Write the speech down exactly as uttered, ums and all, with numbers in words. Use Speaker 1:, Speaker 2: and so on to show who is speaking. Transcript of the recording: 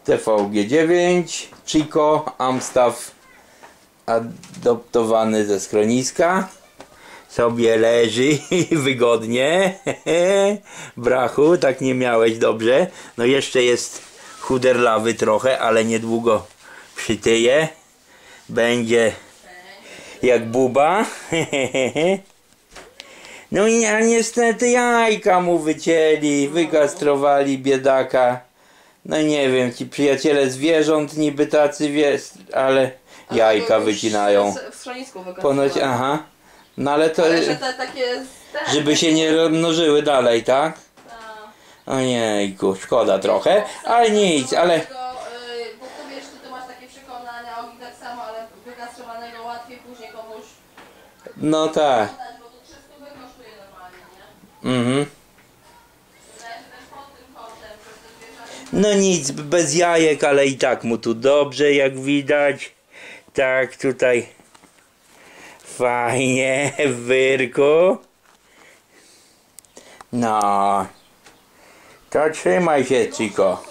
Speaker 1: T V G dziewięć, Chico, Amstaff adoptowany ze schroniska. Sobie leży wygodnie. Brachu, tak nie miałeś dobrze. No jeszcze jest chuderlawy trochę, ale niedługo przytyje. Będzie jak buba. No i niestety jajka mu wycięli, wykastrowali biedaka. No nie wiem, ci przyjaciele zwierząt niby tacy, wiesz, ale jajka wycinają.
Speaker 2: W schronisku
Speaker 1: Ponoć, aha. No ale to,
Speaker 2: ale że te takie te,
Speaker 1: żeby się nie rozmnożyły dalej, tak?
Speaker 2: a,
Speaker 1: Ojejku, szkoda trochę, ale nic, ale...
Speaker 2: Tego, yy, bo to wiesz, ty, ty masz takie przekonania, Ogi tak samo, ale wykastrowanego łatwiej później komuś
Speaker 1: No tak.
Speaker 2: oddać, bo to wszystko wykosztuje normalnie, nie?
Speaker 1: Mhm.
Speaker 2: Wydaje się też pod tym kątem, że te zwierzęta...
Speaker 1: No nic, bez jajek, ale i tak mu tu dobrze, jak widać. Tak, tutaj fajnie, w wyrku. No, to trzymaj się, Chico.